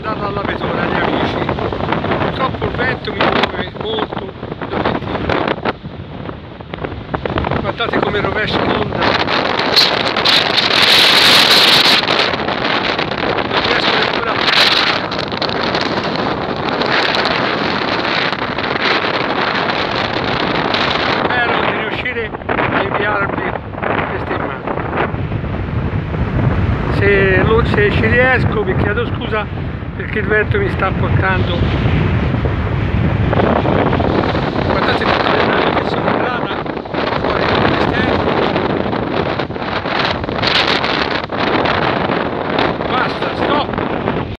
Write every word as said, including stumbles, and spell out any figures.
mandarlo alla Petona agli amici. Purtroppo il vento mi muove molto l'obiettivo. Guardate come rovescia l'onda. Non riesco neppure a... Spero di riuscire a inviarvi queste immagini. Se, lo, se ci riesco vi chiedo scusa perché il vento mi sta portando